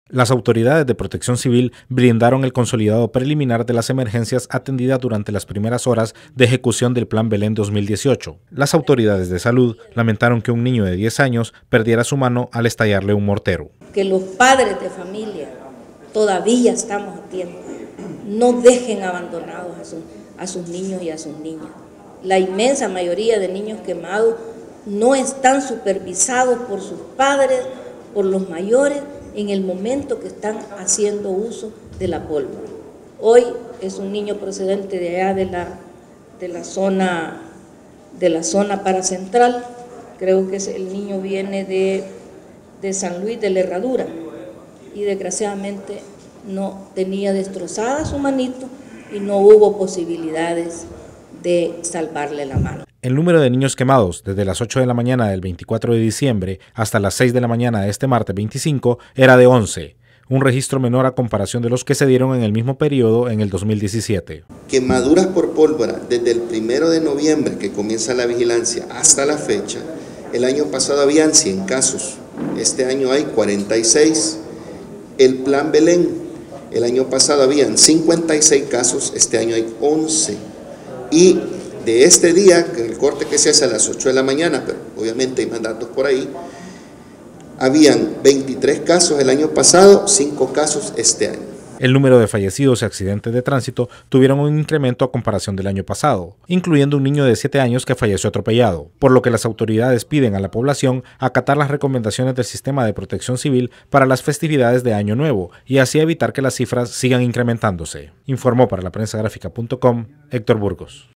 Las autoridades de Protección Civil brindaron el consolidado preliminar de las emergencias atendidas durante las primeras horas de ejecución del Plan Belén 2018. Las autoridades de salud lamentaron que un niño de 10 años perdiera su mano al estallarle un mortero. Que los padres de familia todavía estamos a tiempo. No dejen abandonados a sus niños y a sus niñas. La inmensa mayoría de niños quemados no están supervisados por sus padres, por los mayores, en el momento que están haciendo uso de la pólvora. Hoy es un niño procedente de allá de la zona paracentral. Creo que el niño viene de San Luis de la Herradura y desgraciadamente no tenía destrozada su manito y no hubo posibilidades de salvarle la mano. El número de niños quemados desde las 8 de la mañana del 24 de diciembre hasta las 6 de la mañana de este martes 25 era de 11, un registro menor a comparación de los que se dieron en el mismo periodo en el 2017. Quemaduras por pólvora desde el 1 de noviembre que comienza la vigilancia hasta la fecha, el año pasado habían 100 casos, este año hay 46. El Plan Belén, el año pasado habían 56 casos, este año hay 11. Y de este día, el corte que se hace a las 8 de la mañana, pero obviamente hay más datos por ahí, habían 23 casos el año pasado, 5 casos este año. El número de fallecidos y accidentes de tránsito tuvieron un incremento a comparación del año pasado, incluyendo un niño de 7 años que falleció atropellado, por lo que las autoridades piden a la población acatar las recomendaciones del Sistema de Protección Civil para las festividades de Año Nuevo y así evitar que las cifras sigan incrementándose. Informó para la prensagráfica.com Héctor Burgos.